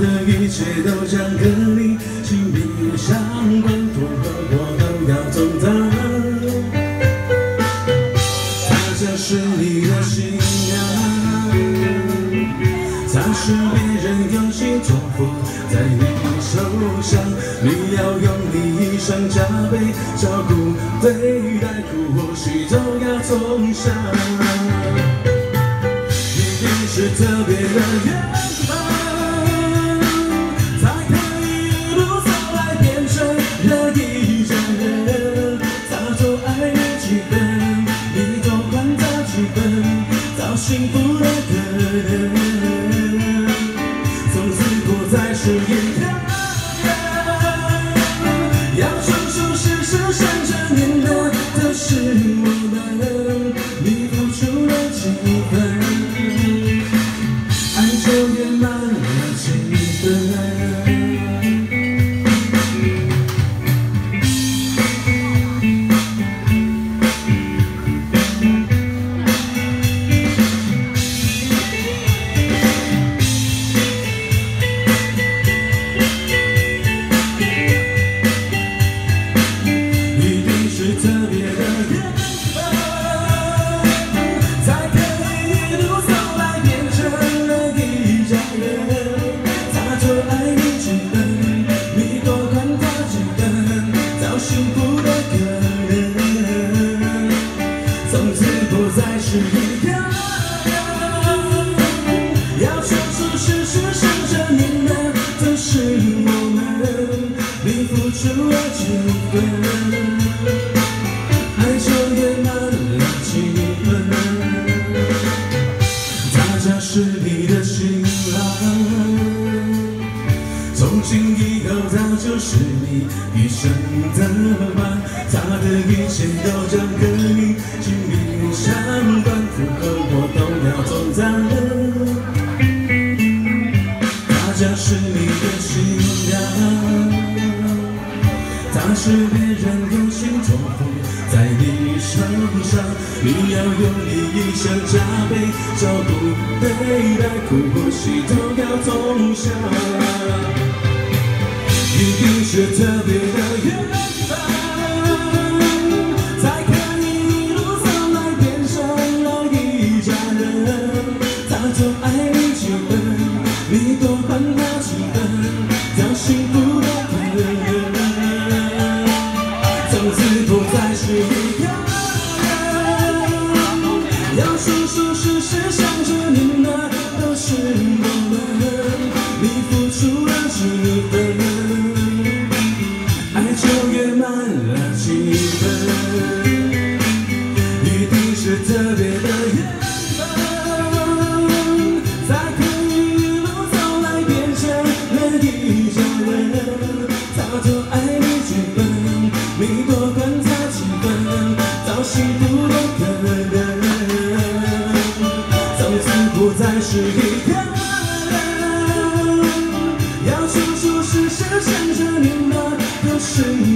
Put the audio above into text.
的一切都将跟你紧密相关，符合我都要走到。它就是你的信仰，它是别人用心托付在你手上，你要用你一生加倍照顾对待，苦或许都要从上。一定是特别的缘分，才可以一路走来变成了一家人。他多爱你几分，你多还他几分，找幸福的可能，从此不再是一个人。要处处事事想着你的都是我们，你付出了几分，就圆满了几分。一定是特别的缘分，才可以一路走来变成了一家人。他多爱你几分，你多还他几分，找幸福的可能，从此不再是一个人。要处处事事想着你的都是我们，你付出了几分，爱就圆满了几分。他就是你的新郎，从今以后他就是你一生的伴，他的一切都将跟你紧密相关，符合我都要走在。他就是你的信仰，他是别人用心托付在你身上，你要用你一生加倍照顾对待，苦或喜都要同享。一定是特别的缘分，才可以一路走来变成了一家人。他多爱你几分，你多还他几分，找幸福的可能，从此不再是一个人。要处处事事想着你的都是我们，你付出了几分，爱就圆满了几分。一定是特别的缘分，才可以一路走来变成了一家人。他多爱你几分，你多还他几分，找幸福的可能，从此不再是一个人。要处处事事想着你的都是